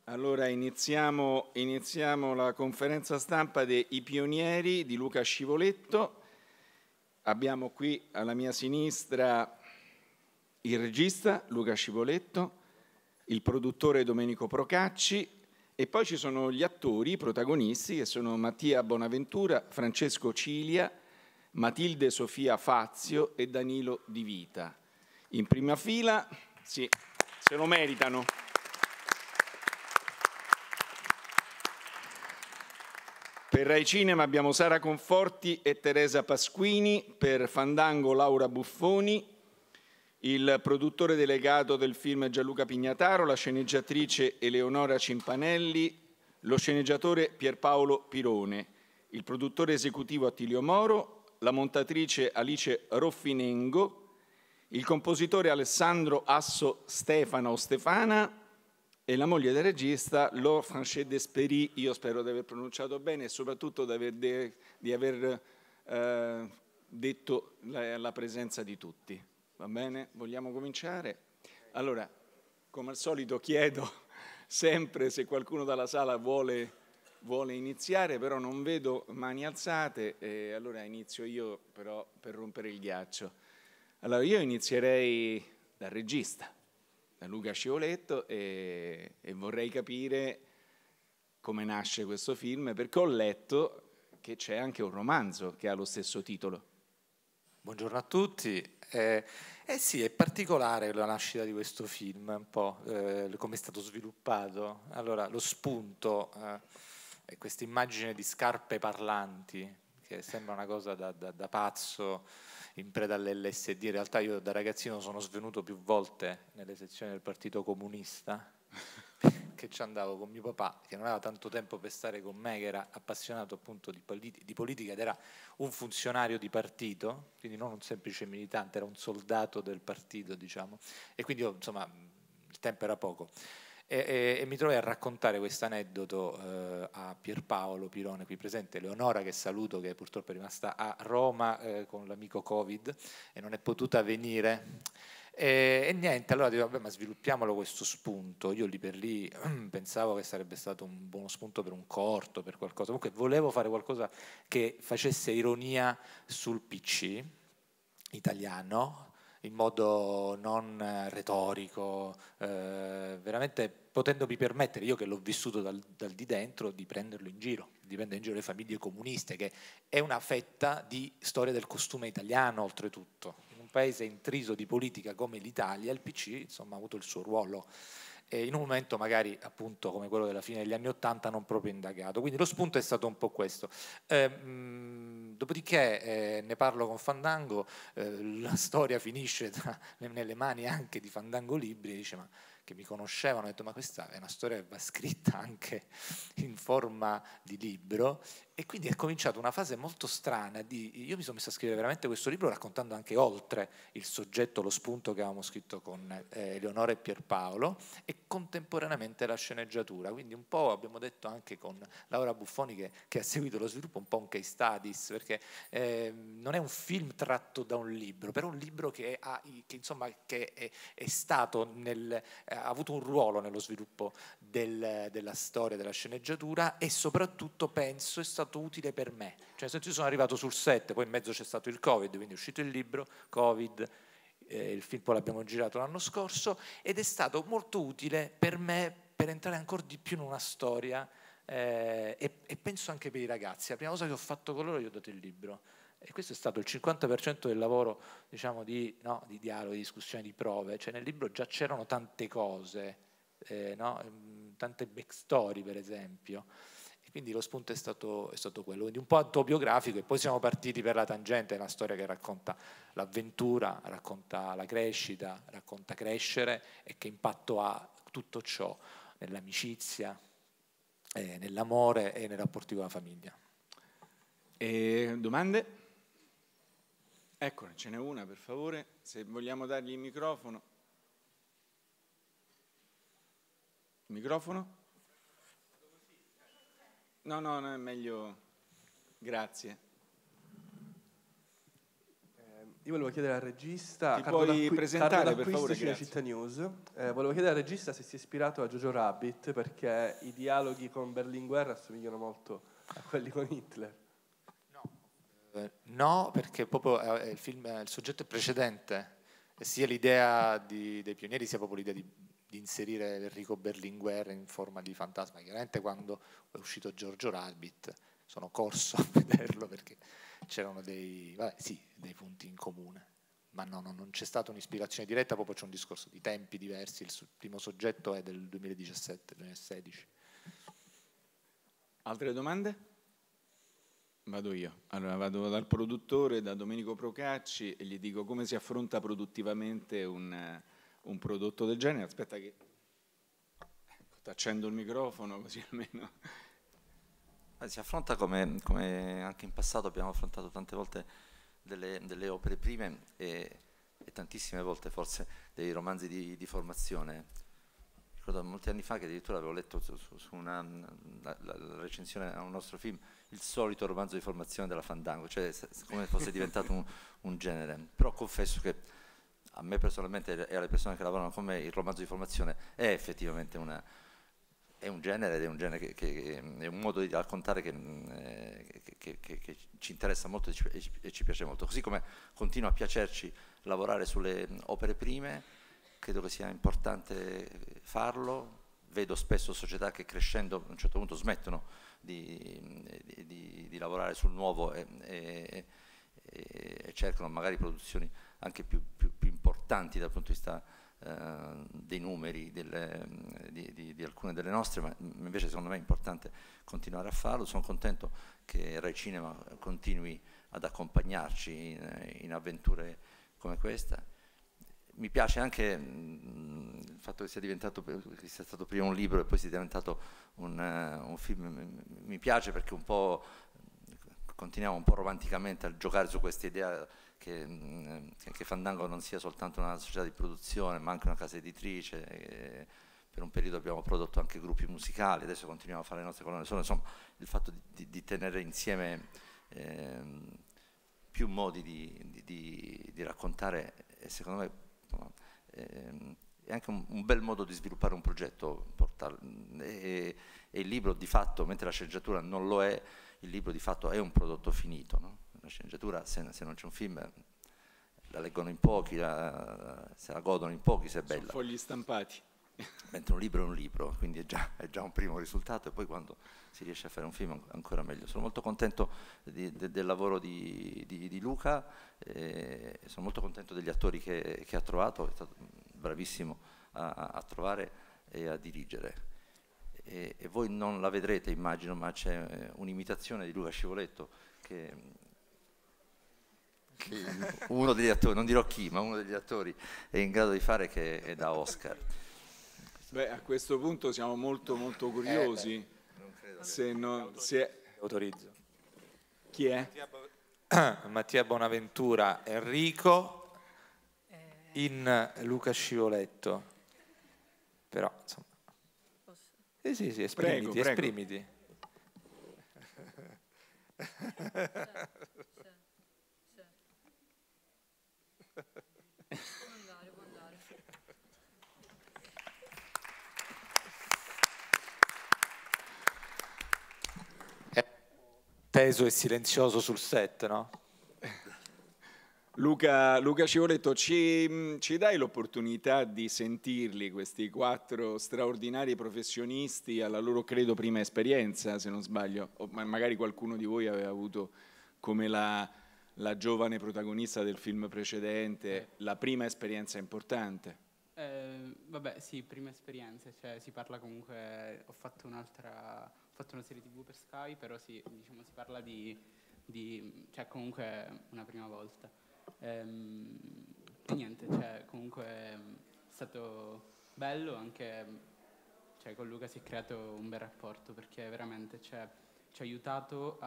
Allora iniziamo la conferenza stampa dei pionieri di Luca Scivoletto. Abbiamo qui alla mia sinistra il regista Luca Scivoletto, il produttore Domenico Procacci e poi ci sono gli attori, i protagonisti, che sono Mattia Bonaventura, Francesco Cilia, Matilde Sofia Fazio e Danilo Di Vita. In prima fila, sì, se lo meritano. Per Rai Cinema abbiamo Sara Conforti e Teresa Pasquini, per Fandango Laura Buffoni, il produttore delegato del film Gianluca Pignataro, la sceneggiatrice Eleonora Cimpanelli, lo sceneggiatore Pierpaolo Pirone, il produttore esecutivo Attilio Moro, la montatrice Alice Roffinengo, il compositore Alessandro Asso Stefana o Stefana e la moglie del regista, Laure Franchette Desperi. Io spero di aver pronunciato bene e soprattutto di aver detto la presenza di tutti. Va bene? Vogliamo cominciare? Allora, come al solito chiedo sempre se qualcuno dalla sala vuole iniziare, però non vedo mani alzate, e allora inizio io però per rompere il ghiaccio. Allora, io inizierei dal regista, da Luca Scivoletto, e vorrei capire come nasce questo film, perché ho letto che c'è anche un romanzo che ha lo stesso titolo. Buongiorno a tutti. Sì, è particolare la nascita di questo film, un po' come è stato sviluppato. Allora, lo spunto è questa immagine di scarpe parlanti, che sembra una cosa da pazzo, in preda all'LSD. In realtà io da ragazzino sono svenuto più volte nelle sezioni del Partito Comunista, che ci andavo con mio papà, che non aveva tanto tempo per stare con me, che era appassionato appunto di politica ed era un funzionario di partito, quindi non un semplice militante, era un soldato del partito, diciamo, e quindi io, insomma, il tempo era poco. E mi trovai a raccontare questo aneddoto a Pierpaolo Pirone, qui presente, Eleonora, che saluto, che purtroppo è rimasta a Roma con l'amico Covid e non è potuta venire. E niente, allora dico, vabbè, ma sviluppiamolo questo spunto. Io lì per lì pensavo che sarebbe stato un buono spunto per un corto, per qualcosa. Comunque volevo fare qualcosa che facesse ironia sul PC italiano, in modo non retorico, veramente potendomi permettere, io che l'ho vissuto dal di dentro, di prenderlo in giro, di prendere in giro le famiglie comuniste, che è una fetta di storia del costume italiano, oltretutto. In un paese intriso di politica come l'Italia, il PC, insomma, ha avuto il suo ruolo. In un momento magari appunto come quello della fine degli anni '80 non proprio indagato, quindi lo spunto è stato un po' questo. Dopodiché ne parlo con Fandango, la storia finisce nelle mani anche di Fandango Libri, e dice, ma che mi conoscevano, ho detto, ma questa è una storia che va scritta anche in forma di libro, e quindi è cominciata una fase molto strana io mi sono messo a scrivere veramente questo libro raccontando anche oltre il soggetto, lo spunto che avevamo scritto con Eleonora e Pierpaolo, e contemporaneamente la sceneggiatura, quindi un po' abbiamo detto anche con Laura Buffoni che ha seguito lo sviluppo, un po' un case studies, perché non è un film tratto da un libro, però un libro che è stato ha avuto un ruolo nello sviluppo della storia, della sceneggiatura, e soprattutto penso è stato utile per me, cioè se io sono arrivato sul set, poi in mezzo c'è stato il Covid, quindi è uscito il libro, Covid, il film poi l'abbiamo girato l'anno scorso, ed è stato molto utile per me per entrare ancora di più in una storia, e penso anche per i ragazzi. La prima cosa che ho fatto con loro, gli ho dato il libro, e questo è stato il 50% del lavoro, diciamo, di dialogo, di discussione, di prove. Cioè nel libro già c'erano tante cose, tante backstory per esempio, e quindi lo spunto è stato quello, quindi un po' autobiografico, e poi siamo partiti per la tangente. È una storia che racconta l'avventura, racconta la crescita, racconta crescere, e che impatto ha tutto ciò nell'amicizia, nell'amore e nei rapporti con la famiglia. Domande? Ecco, ce n'è una, per favore, se vogliamo dargli il microfono. Il microfono? No, è meglio. Grazie. Io volevo chiedere al regista, Ti puoi presentare, per favore, Cinecittà News. Volevo chiedere al regista se si è ispirato a Jojo Rabbit, perché i dialoghi con Berlinguer assomigliano molto a quelli con Hitler. No, perché proprio il soggetto è precedente, e sia l'idea dei pionieri sia proprio l'idea di inserire Enrico Berlinguer in forma di fantasma. Chiaramente quando è uscito Jojo Rabbit sono corso a vederlo perché c'erano dei punti in comune, ma no, non c'è stata un'ispirazione diretta, proprio c'è un discorso di tempi diversi. Il primo soggetto è del 2017-2016. Altre domande? Vado io. Allora vado dal produttore, da Domenico Procacci, e gli dico come si affronta produttivamente un prodotto del genere. Aspetta che accendo il microfono così almeno. Si affronta come anche in passato abbiamo affrontato tante volte delle opere prime e tantissime volte forse dei romanzi di formazione. Ricordo molti anni fa che addirittura avevo letto su la recensione a un nostro film il solito romanzo di formazione della Fandango, cioè come fosse diventato un genere. Però confesso che a me personalmente e alle persone che lavorano con me il romanzo di formazione è effettivamente è un genere, ed è un genere che è un modo di raccontare che ci interessa molto e ci piace molto. Così come continua a piacerci lavorare sulle opere prime, credo che sia importante farlo. Vedo spesso società che crescendo a un certo punto smettono di lavorare sul nuovo e cercano magari produzioni anche più importanti dal punto di vista dei numeri di alcune delle nostre, ma invece secondo me è importante continuare a farlo. Sono contento che Rai Cinema continui ad accompagnarci in avventure come questa. Mi piace anche il fatto che sia stato prima un libro e poi sia diventato un film. Mi piace perché un po' continuiamo un po' romanticamente a giocare su questa idea che Fandango non sia soltanto una società di produzione, ma anche una casa editrice. Per un periodo abbiamo prodotto anche gruppi musicali, adesso continuiamo a fare le nostre colonne sonore. Insomma, il fatto di tenere insieme più modi di raccontare, secondo me è anche un bel modo di sviluppare un progetto. E il libro di fatto, mentre la sceneggiatura non lo è, il libro di fatto è un prodotto finito, no? La sceneggiatura, se non c'è un film, la leggono in pochi, se la godono in pochi, se è bella. Sono fogli stampati. Mentre un libro è un libro, quindi è già un primo risultato, e poi quando si riesce a fare un film ancora meglio. Sono molto contento del lavoro di Luca, sono molto contento degli attori che ha trovato, è stato bravissimo a trovare e a dirigere. E voi non la vedrete, immagino, ma c'è un'imitazione di Luca Scivoletto che uno degli attori, non dirò chi, ma uno degli attori è in grado di fare, che è da Oscar. Beh, a questo punto siamo molto molto curiosi. Autorizzo. Chi è? Mattia Bonaventura, Enrico in Luca Scivoletto. Però insomma. Sì, esprimiti, prego. esprimiti. Può andare. È teso e silenzioso sul set, no? Luca Scivoletto, ci dai l'opportunità di sentirli, questi 4 straordinari professionisti alla loro, credo, prima esperienza, se non sbaglio, o magari qualcuno di voi aveva avuto, come la giovane protagonista del film precedente, la prima esperienza importante. Vabbè, sì, prima esperienza, cioè si parla comunque, ho fatto una serie TV per Sky, però sì, diciamo si parla cioè comunque una prima volta. E niente, cioè comunque è stato bello, anche cioè, con Luca si è creato un bel rapporto, perché veramente mi ha aiutato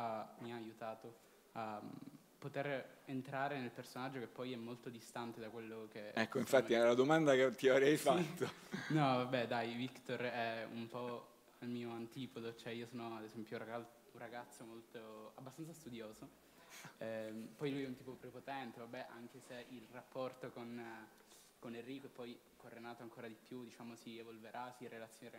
a poter entrare nel personaggio, che poi è molto distante da quello che... Ecco, infatti era la domanda che ti avrei fatto. No, vabbè, dai, Victor è un po' il mio antipodo, cioè io sono ad esempio un ragazzo abbastanza studioso, Poi lui è un tipo prepotente, vabbè, anche se il rapporto con Enrico e poi con Renato ancora di più, diciamo, si evolverà, si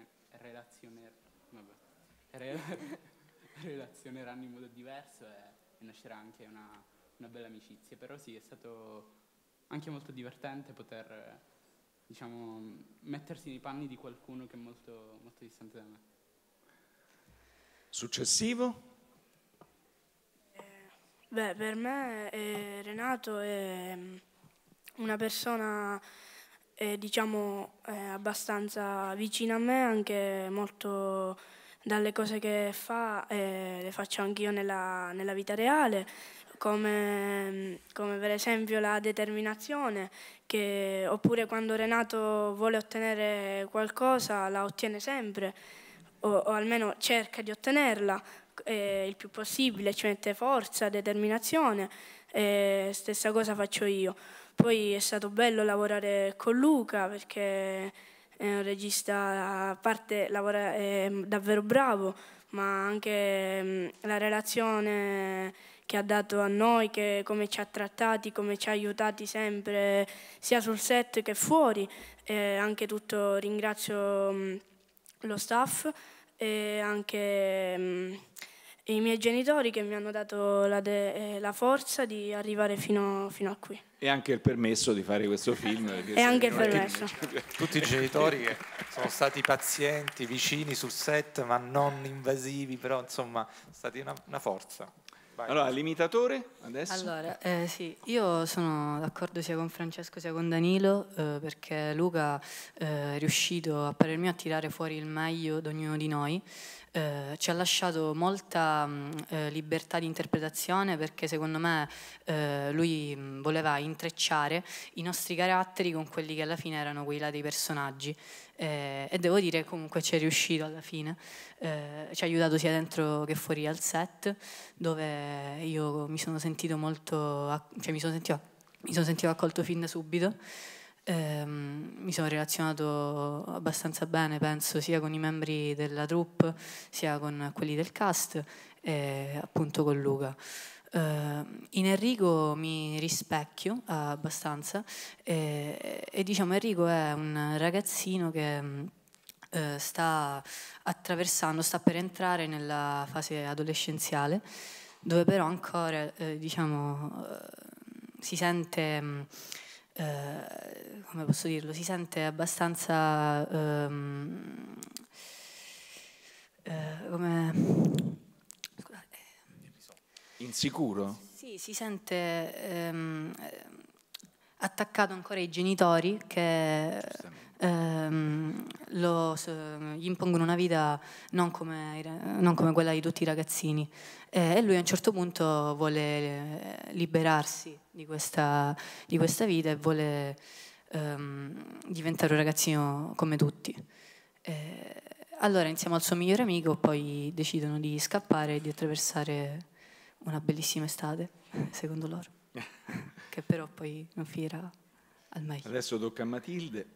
relazioneranno in modo diverso e nascerà anche una bella amicizia. Però sì, è stato anche molto divertente poter, diciamo, mettersi nei panni di qualcuno che è molto, molto distante da me. Successivo? Beh, per me Renato è una persona diciamo abbastanza vicina a me, anche molto dalle cose che fa, le faccio anch'io nella vita reale, come per esempio la determinazione, oppure quando Renato vuole ottenere qualcosa la ottiene sempre, o almeno cerca di ottenerla il più possibile, ci mette forza, determinazione, stessa cosa faccio io. Poi è stato bello lavorare con Luca perché è un regista, a parte è davvero bravo, ma anche la relazione che ha dato a noi, come ci ha trattati, come ci ha aiutati sempre sia sul set che fuori, anche tutto ringrazio lo staff e anche i miei genitori che mi hanno dato la forza di arrivare fino a qui. E anche il permesso di fare questo film. E anche il permesso. Tutti i genitori che sono stati pazienti, vicini sul set, ma non invasivi, però insomma, è stata una forza. Vai. Allora, l'imitatore adesso? Allora, sì, io sono d'accordo sia con Francesco sia con Danilo, perché Luca è riuscito a parer mio a tirare fuori il meglio di ognuno di noi. Ci ha lasciato molta libertà di interpretazione, perché secondo me lui voleva intrecciare i nostri caratteri con quelli che alla fine erano quelli là dei personaggi, e devo dire comunque ci è riuscito alla fine. Ci ha aiutato sia dentro che fuori al set, dove io mi sono sentito mi sono sentito accolto fin da subito. Mi sono relazionato abbastanza bene, penso, sia con i membri della troupe sia con quelli del cast e appunto con Luca. In Enrico mi rispecchio abbastanza e diciamo Enrico è un ragazzino che sta per entrare nella fase adolescenziale, dove però ancora si sente come posso dirlo, si sente abbastanza insicuro? Sì, si sente attaccato ancora ai genitori che gli impongono una vita non come quella di tutti i ragazzini, e lui a un certo punto vuole liberarsi di questa vita e vuole diventare un ragazzino come tutti. Allora insieme al suo migliore amico poi decidono di scappare e di attraversare una bellissima estate, secondo loro, che però poi non finirà al meglio. Adesso tocca a Matilde.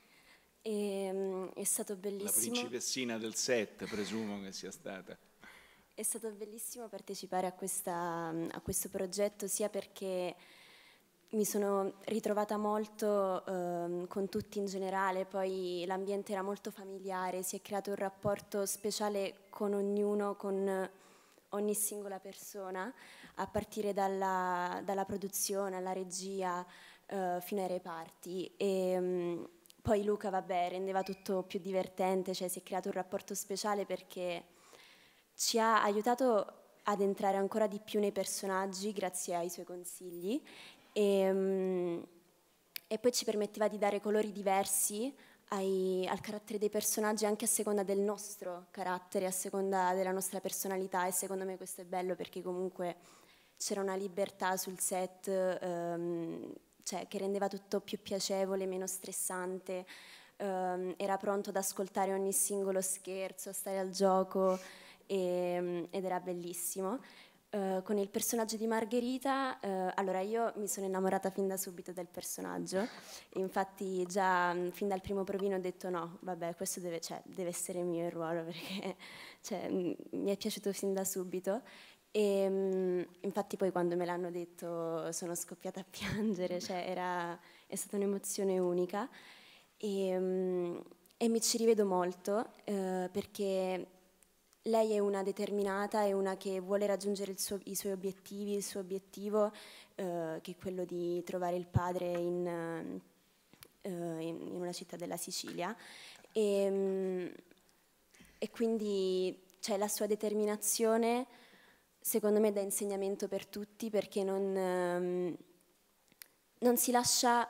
È stato bellissimo. La principessina del set, presumo che sia stata. È stato bellissimo partecipare a questo progetto, sia perché mi sono ritrovata molto con tutti in generale, poi l'ambiente era molto familiare, si è creato un rapporto speciale con ognuno, con ogni singola persona, a partire dalla produzione, alla regia, fino ai reparti. Poi Luca, vabbè, rendeva tutto più divertente, cioè si è creato un rapporto speciale perché ci ha aiutato ad entrare ancora di più nei personaggi grazie ai suoi consigli e poi ci permetteva di dare colori diversi al carattere dei personaggi, anche a seconda del nostro carattere, a seconda della nostra personalità, e secondo me questo è bello perché comunque c'era una libertà sul set, cioè, che rendeva tutto più piacevole, meno stressante, era pronto ad ascoltare ogni singolo scherzo, a stare al gioco, ed era bellissimo. Con il personaggio di Margherita, allora io mi sono innamorata fin da subito del personaggio, infatti già fin dal primo provino ho detto no, vabbè, questo deve essere mio il ruolo, perché mi è piaciuto fin da subito. E infatti poi quando me l'hanno detto sono scoppiata a piangere, cioè è stata un'emozione unica e mi ci rivedo molto perché lei è una determinata, è una che vuole raggiungere i suoi obiettivi, il suo obiettivo che è quello di trovare il padre in una città della Sicilia e quindi cioè, la sua determinazione secondo me è da insegnamento per tutti perché non si lascia,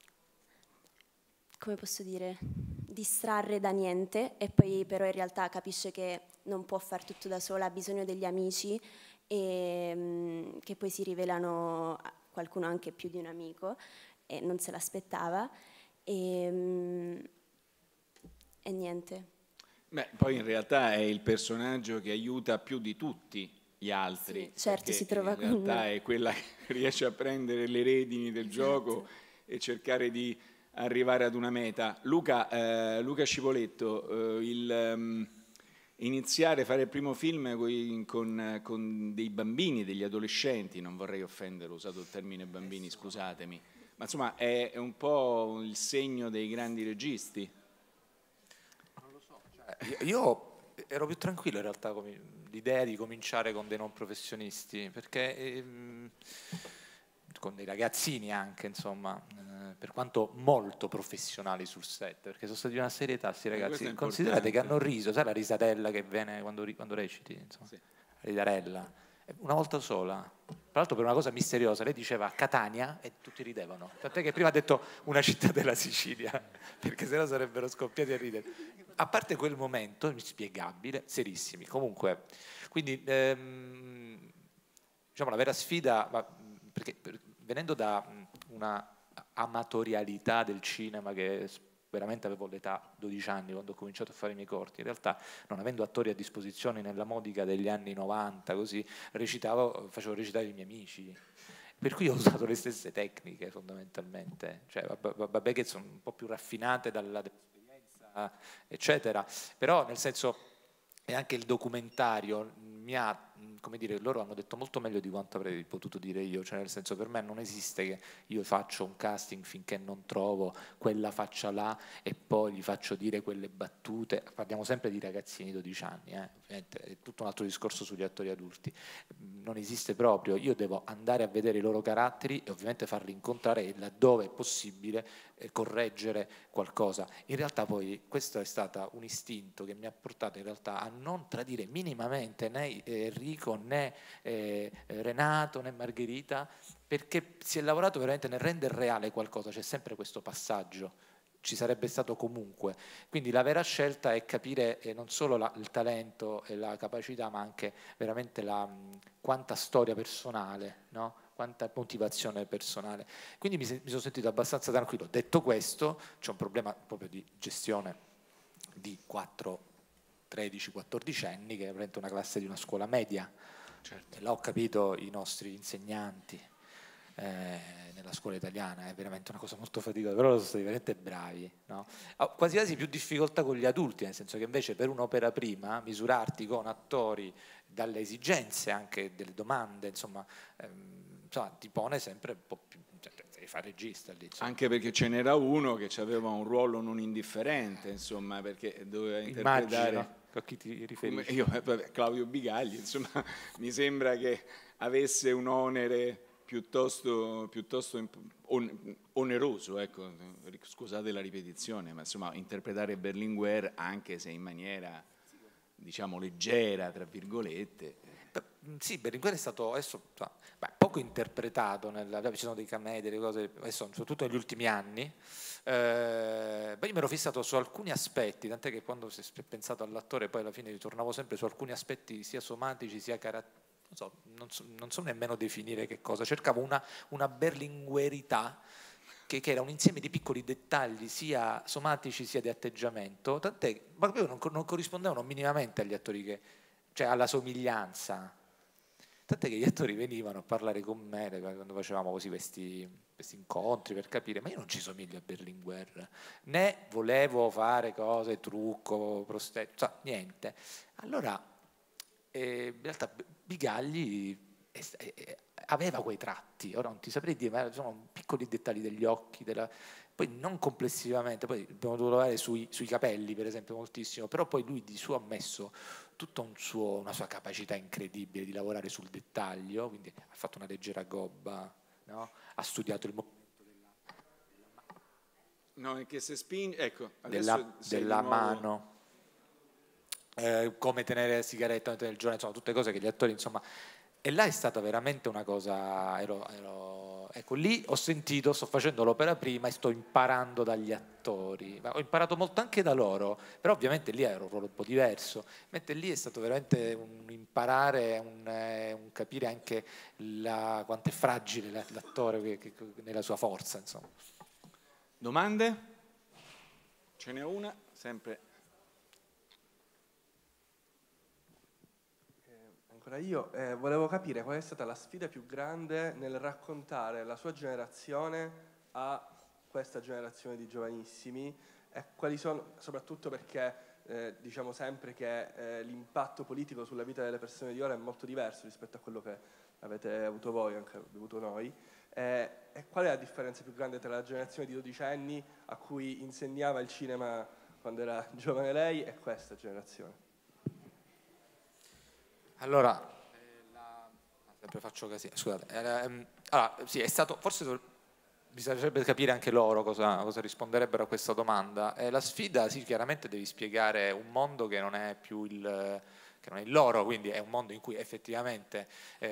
come posso dire, distrarre da niente e poi però in realtà capisce che non può fare tutto da sola, ha bisogno degli amici e che poi si rivelano qualcuno anche più di un amico e non se l'aspettava e niente. Beh, poi in realtà è il personaggio che aiuta più di tutti gli altri. Sì, certo, si trova in realtà è quella che riesce a prendere le redini del gioco e cercare di arrivare ad una meta. Luca Scivoletto, iniziare a fare il primo film con dei bambini, degli adolescenti, non vorrei offendere, ho usato il termine bambini, scusatemi, ma insomma è un po' il segno dei grandi registi. Non lo so, cioè, io ero più tranquillo in realtà con l'idea di cominciare con dei non professionisti, perché con dei ragazzini anche, insomma, per quanto molto professionali sul set, perché sono stati di una serietà questi ragazzi. Considerate che hanno riso, sai la risatella che viene quando reciti, insomma, sì. La ridarella, una volta sola, tra l'altro per una cosa misteriosa, lei diceva Catania e tutti ridevano, tant'è che prima ha detto una città della Sicilia, perché sennò sarebbero scoppiati a ridere. A parte quel momento inspiegabile, serissimi, comunque, quindi diciamo la vera sfida, perché venendo da una amatorialità del cinema che veramente avevo l'età 12 anni quando ho cominciato a fare i miei corti, in realtà non avendo attori a disposizione nella modica degli anni 90 così facevo recitare i miei amici, per cui ho usato le stesse tecniche fondamentalmente, cioè vabbè che sono un po' più raffinate dall'esperienza eccetera, però nel senso e anche il documentario mi ha, come dire, loro hanno detto molto meglio di quanto avrei potuto dire io, cioè nel senso per me non esiste che io faccio un casting finché non trovo quella faccia là e poi gli faccio dire quelle battute, parliamo sempre di ragazzini di 12 anni, ovviamente è tutto un altro discorso sugli attori adulti, non esiste proprio, io devo andare a vedere i loro caratteri e ovviamente farli incontrare e laddove è possibile correggere qualcosa. In realtà poi questo è stato un istinto che mi ha portato in realtà a non tradire minimamente né Enrico né Renato né Margherita, perché si è lavorato veramente nel rendere reale qualcosa, c'è sempre questo passaggio, ci sarebbe stato comunque, quindi la vera scelta è capire non solo il talento e la capacità ma anche veramente quanta storia personale, no? Quanta motivazione personale, quindi mi sono sentito abbastanza tranquillo. Detto questo c'è un problema proprio di gestione di 13-14 anni che è veramente una classe di una scuola media, certo. E l'ho capito i nostri insegnanti nella scuola italiana, è veramente una cosa molto faticosa, però sono stati veramente bravi, no? Quasi quasi più difficoltà con gli adulti, nel senso che invece per un'opera prima misurarti con attori dalle esigenze anche delle domande, insomma ti pone sempre un po' più, cioè, devi fare regista lì, insomma. Anche perché ce n'era uno che aveva un ruolo non indifferente, insomma, perché doveva interpretare. Immagino, a chi ti riferisci? Io, Claudio Bigagli, insomma, mi sembra che avesse un onere piuttosto oneroso, ecco, scusate la ripetizione, ma insomma interpretare Berlinguer anche se in maniera diciamo leggera, tra virgolette. Sì, Berlinguer è stato adesso poco interpretato, ci sono dei camei, delle cose, adesso, soprattutto negli ultimi anni. Io mi ero fissato su alcuni aspetti, tant'è che quando si è pensato all'attore poi alla fine ritornavo sempre su alcuni aspetti sia somatici sia caratteristici. Non so nemmeno definire che cosa, cercavo una berlinguerità che era un insieme di piccoli dettagli sia somatici sia di atteggiamento, tant'è che proprio non corrispondevano minimamente agli attori cioè alla somiglianza, tant'è che gli attori venivano a parlare con me quando facevamo così questi incontri per capire, ma io non ci somiglio a Berlinguer, né volevo fare cose, trucco, prostetto, niente. Allora in realtà Bigagli aveva quei tratti, ora non ti saprei dire, ma sono piccoli dettagli degli occhi, poi non complessivamente, poi dobbiamo lavorare sui capelli per esempio moltissimo, però poi lui di suo ha messo tutta una sua capacità incredibile di lavorare sul dettaglio, quindi ha fatto una leggera gobba, no? Ha studiato il movimento No, è che se spingi, ecco, della mano, come tenere la sigaretta nel giorno, insomma tutte cose che gli attori, insomma, e là è stata veramente una cosa, ecco, lì ho sentito, sto facendo l'opera prima e sto imparando dagli attori, ma ho imparato molto anche da loro, però ovviamente lì era un ruolo un po' diverso, mentre lì è stato veramente un imparare, un capire anche quanto è fragile l'attore nella sua forza, insomma. Domande? Ce n'è una, sempre. Ancora io volevo capire qual è stata la sfida più grande nel raccontare la sua generazione a questa generazione di giovanissimi e quali sono, soprattutto perché diciamo sempre che l'impatto politico sulla vita delle persone di ora è molto diverso rispetto a quello che avete avuto voi, anche abbiamo avuto noi. E qual è la differenza più grande tra la generazione di 12 anni a cui insegnava il cinema quando era giovane lei e questa generazione? Allora, sempre faccio casino, scusate. Allora, sì, è stato, forse bisognerebbe capire anche loro cosa risponderebbero a questa domanda. La sfida, sì, chiaramente devi spiegare un mondo che non è più il loro, quindi è un mondo in cui effettivamente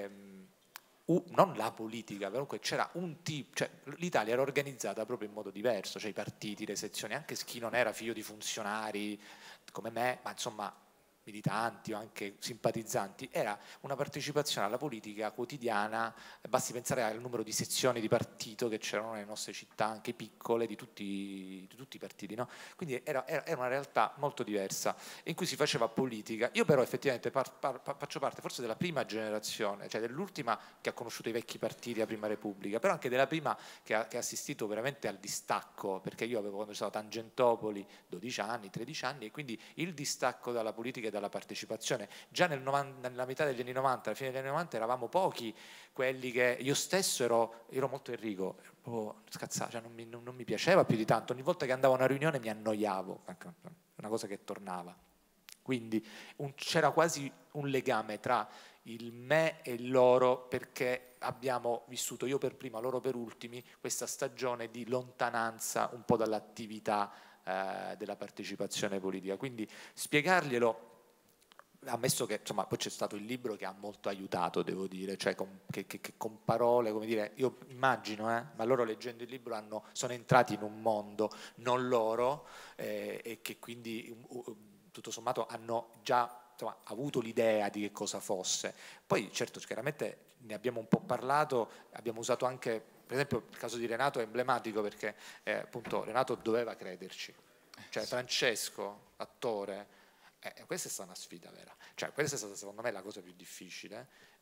non la politica, comunque c'era un tipo, cioè l'Italia era organizzata proprio in modo diverso, cioè i partiti, le sezioni, anche chi non era figlio di funzionari come me, ma insomma militanti o anche simpatizzanti, era una partecipazione alla politica quotidiana, basti pensare al numero di sezioni di partito che c'erano nelle nostre città, anche piccole, di tutti i partiti, no? Quindi era una realtà molto diversa, in cui si faceva politica. Io però effettivamente faccio parte forse della prima generazione, cioè dell'ultima che ha conosciuto i vecchi partiti, la prima Repubblica, però anche della prima che ha assistito veramente al distacco, perché io avevo, quando sono a Tangentopoli, 12 anni, 13 anni, e quindi il distacco dalla politica e dalla partecipazione. Già nella metà degli anni 90, alla fine degli anni 90 eravamo pochi quelli che, io stesso ero molto Enrico, scazzato, cioè non mi piaceva più di tanto, ogni volta che andavo a una riunione mi annoiavo, una cosa che tornava. Quindi c'era quasi un legame tra il me e il loro, perché abbiamo vissuto, io per prima, loro per ultimi, questa stagione di lontananza un po' dall'attività della partecipazione politica. Quindi spiegarglielo, ammesso che insomma poi c'è stato il libro che ha molto aiutato, devo dire, cioè che con parole, come dire, io immagino, ma loro leggendo il libro sono entrati in un mondo non loro, e che quindi tutto sommato hanno già avuto l'idea di che cosa fosse. Poi certo, chiaramente ne abbiamo un po' parlato, abbiamo usato anche, per esempio il caso di Renato è emblematico perché appunto Renato doveva crederci, cioè Francesco, attore, questa è stata una sfida vera, cioè questa è stata secondo me la cosa più difficile,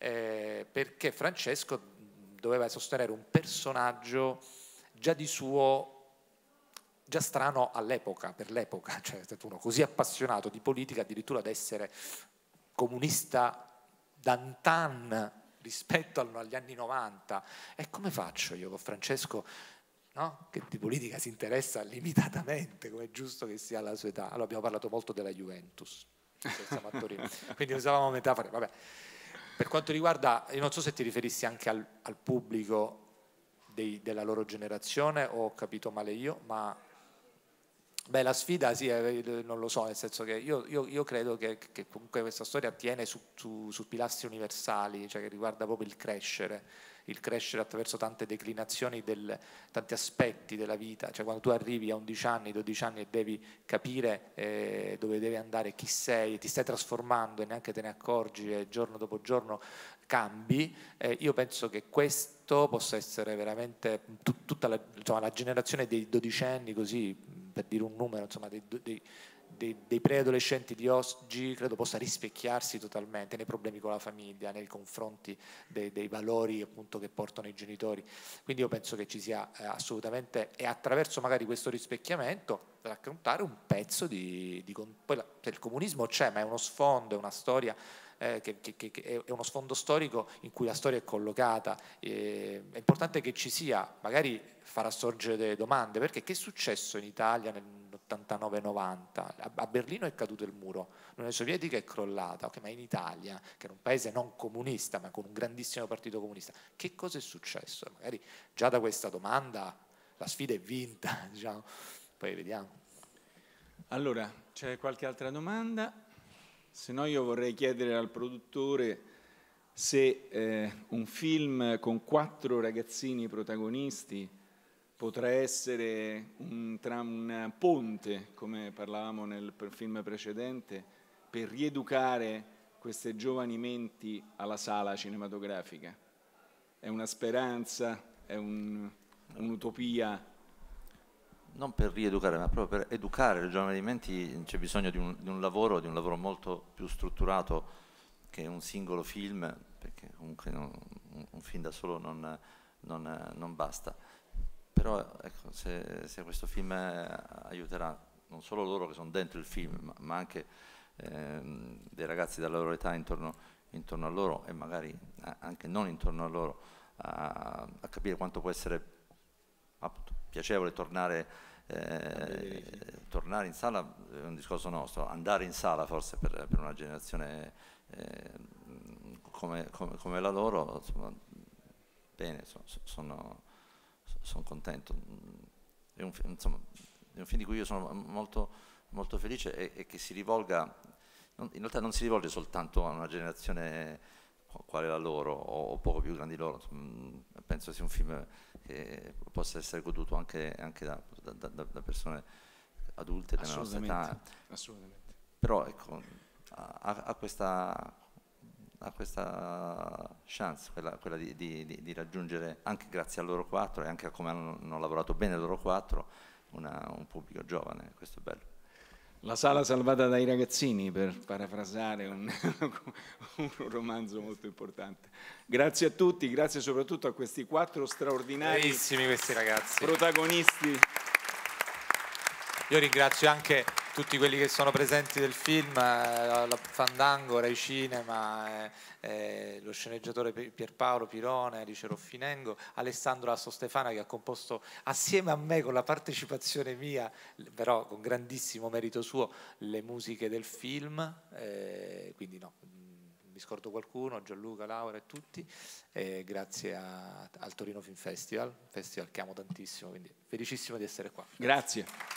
perché Francesco doveva sostenere un personaggio già di suo, già strano all'epoca, per l'epoca, cioè è stato uno così appassionato di politica addirittura da essere comunista d'antan rispetto agli anni 90, e come faccio io con Francesco, no? Che di politica si interessa limitatamente, come è giusto che sia alla sua età. Allora abbiamo parlato molto della Juventus, siamo a Torino, quindi usavamo metafore. Vabbè. Per quanto riguarda, io non so se ti riferissi anche al pubblico della loro generazione o ho capito male io, ma la sfida sì, non lo so, nel senso che io credo che comunque questa storia attiene su pilastri universali, cioè che riguarda proprio il crescere attraverso tante declinazioni, tanti aspetti della vita, cioè quando tu arrivi a 11 anni, 12 anni e devi capire dove devi andare, chi sei, ti stai trasformando e neanche te ne accorgi e giorno dopo giorno cambi, io penso che questo possa essere veramente tutta la generazione dei dodicenni, così per dire un numero, insomma, dei preadolescenti di oggi credo possa rispecchiarsi totalmente nei problemi con la famiglia, nei confronti dei valori appunto che portano i genitori. Quindi io penso che ci sia assolutamente, e attraverso magari questo rispecchiamento raccontare un pezzo poi il comunismo c'è, ma è uno sfondo, è una storia che è uno sfondo storico in cui la storia è collocata. È importante che ci sia, magari farà sorgere delle domande, perché che è successo in Italia nell'89-90? A Berlino è caduto il muro, l'Unione Sovietica è crollata, okay, ma in Italia, che era un paese non comunista ma con un grandissimo partito comunista, che cosa è successo? Magari già da questa domanda la sfida è vinta, diciamo. Poi vediamo. Allora, c'è qualche altra domanda? Se no io vorrei chiedere al produttore se un film con 4 ragazzini protagonisti potrà essere un ponte, come parlavamo nel film precedente, per rieducare queste giovani menti alla sala cinematografica. È una speranza, è un'utopia? Non per rieducare, ma proprio per educare le giovani menti c'è bisogno di un lavoro molto più strutturato che un singolo film, perché comunque un film da solo non basta. Però ecco, se questo film aiuterà non solo loro che sono dentro il film, ma anche dei ragazzi della loro età intorno a loro, e magari anche non intorno a loro, a capire quanto può essere appunto piacevole tornare in sala. È un discorso nostro, andare in sala forse per una generazione come la loro, insomma, bene, sono contento. È un film di cui io sono molto felice e che si rivolga, in realtà non si rivolge soltanto a una generazione quale la loro o poco più grandi loro. Penso sia un film che possa essere goduto anche da persone adulte della nostra età. Assolutamente. Però ecco, ha questa chance, quella di raggiungere, anche grazie a loro 4 e anche a come hanno lavorato bene loro 4, un pubblico giovane. Questo è bello. La sala salvata dai ragazzini, per parafrasare un romanzo molto importante. Grazie a tutti, grazie soprattutto a questi 4 straordinari questi ragazzi protagonisti. Io ringrazio anche tutti quelli che sono presenti del film, Fandango, Rai Cinema, lo sceneggiatore Pierpaolo Pirone, Alice Roffinengo, Alessandro Assostefana, che ha composto assieme a me, con la partecipazione mia, però con grandissimo merito suo, le musiche del film, quindi no, mi scordo qualcuno, Gianluca, Laura e tutti, grazie al Torino Film Festival che amo tantissimo, quindi felicissimo di essere qua. Grazie.